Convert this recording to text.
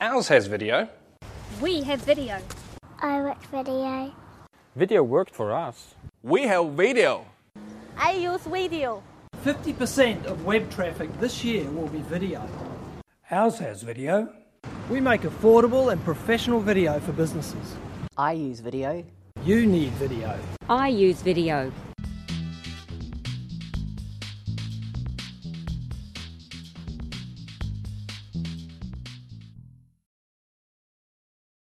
Ours has video. We have video. I watch video. Video worked for us. We have video. I use video. 50% of web traffic this year will be video. Ours has video. We make affordable and professional video for businesses. I use video. You need video. I use video.